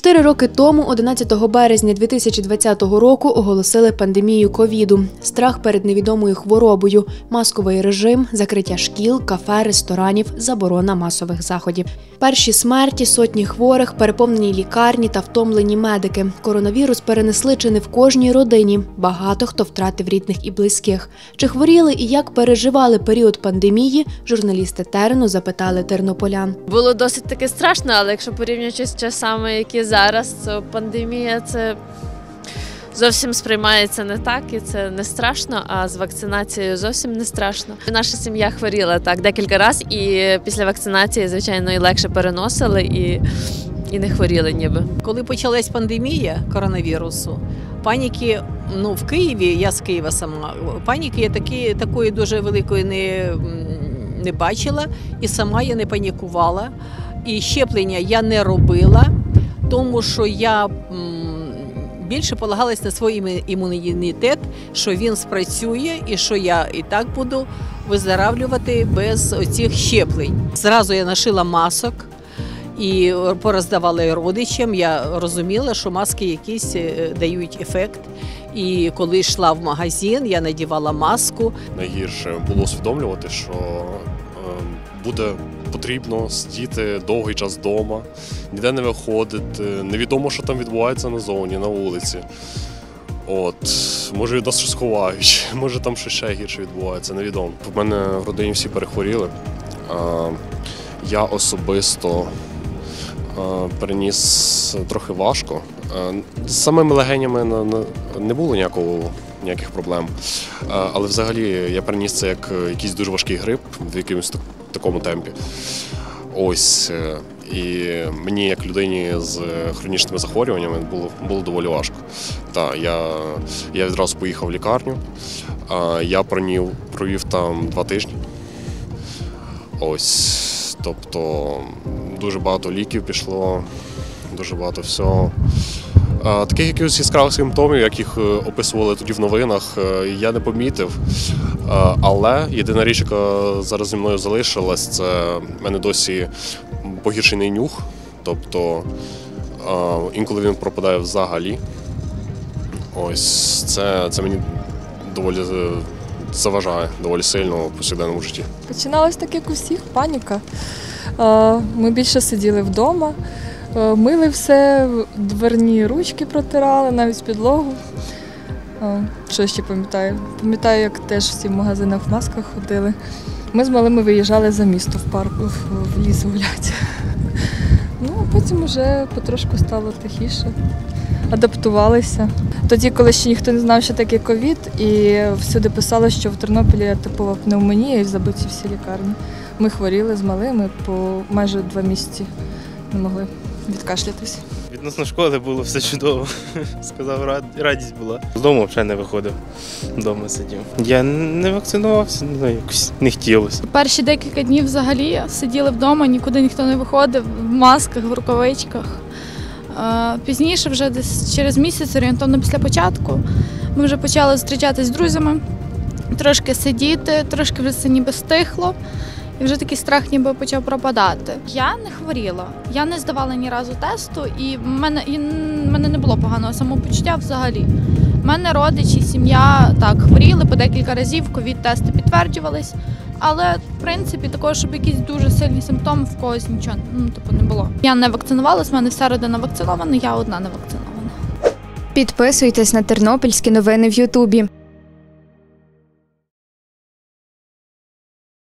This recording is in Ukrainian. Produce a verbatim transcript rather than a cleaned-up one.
Чотири роки тому, одинадцятого березня дві тисячі двадцятого року, оголосили пандемію ковіду. Страх перед невідомою хворобою, масковий режим, закриття шкіл, кафе, ресторанів, заборона масових заходів. Перші смерті, сотні хворих, переповнені лікарні та втомлені медики. Коронавірус перенесли чи не в кожній родині. Багато хто втратив рідних і близьких. Чи хворіли і як переживали період пандемії, журналісти терену запитали тернополян. Було досить таки страшно, але якщо порівнюючи з часами, які зараз, то пандемія це зовсім сприймається не так, і це не страшно, а з вакцинацією зовсім не страшно. Наша сім'я хворіла так декілька разів, і після вакцинації, звичайно, і легше переносили, і, і не хворіли ніби. Коли почалась пандемія коронавірусу, паніки, ну, в Києві, я з Києва сама, паніки я такі, такої дуже великої не, не бачила, і сама я не панікувала. І щеплення я не робила, тому що я більше полагалась на свій імунітет, що він спрацює і що я і так буду виздоравлювати без оцих щеплень. Зразу я нашила масок і пороздавала родичам. Я розуміла, що маски якісь дають ефект. І коли йшла в магазин, я надівала маску. Найгірше було усвідомлювати, що буде потрібно сидіти довгий час вдома, ніде не виходити, невідомо, що там відбувається назовні, на вулиці. От, може від нас щось ховають, може там щось ще гірше відбувається, невідомо. В мене в родині всі перехворіли. Я особисто переніс трохи важко. З самими легенями не було ніякого, ніяких проблем. Але взагалі я переніс це як якийсь дуже важкий грип в якомусь такому темпі. Ось. І мені, як людині з хронічними захворюваннями, було, було доволі важко. Так, я, я відразу поїхав в лікарню. Я провів, провів там два тижні. Ось. Тобто дуже багато ліків пішло, дуже багато всього. Таких якихось яскравих симптомів, як їх описували тоді в новинах, я не помітив. Але єдина річ, яка зараз зі мною залишилась, це в мене досі погіршений нюх. Тобто інколи він пропадає взагалі. Ось це, це мені доволі заважає, доволі сильно в повсякденному житті. Починалось так, як у всіх, паніка. Ми більше сиділи вдома. Мили все, дверні ручки протирали, навіть підлогу. Що ще пам'ятаю? Пам'ятаю, як теж всі в магазинах в масках ходили. Ми з малими виїжджали за місто в парку, в ліс гуляти. Ну, а потім вже потрошку стало тихіше, адаптувалися. Тоді, коли ще ніхто не знав, що таке ковід, і всюди писали, що в Тернополі типова пневмонія і забиті всі лікарні. Ми хворіли з малими по майже два місяці, не могли відкашлятись. Відносно школи було все чудово. Сказав, радість була. З дому взагалі не виходив, вдома сидів. Я не вакцинувався, ну, якось не хотілося. Перші декілька днів взагалі сиділи вдома, нікуди ніхто не виходив, в масках, в рукавичках. Пізніше, вже десь через місяць, орієнтовно після початку, ми вже почали зустрічатися з друзями, трошки сидіти, трошки вже це ніби стихло. І вже такий страх ніби почав пропадати. Я не хворіла, я не здавала ні разу тесту, і в мене, і в мене не було поганого самопочуття взагалі. У мене родичі, сім'я так хворіли по декілька разів, ковід-тести підтверджувались, але в принципі такого, щоб якісь дуже сильні симптоми, в когось нічого ну, типу, не було. Я не вакцинувалась, в мене вся родина вакцинована, я одна не вакцинована. Підписуйтесь на тернопільські новини в Ютубі.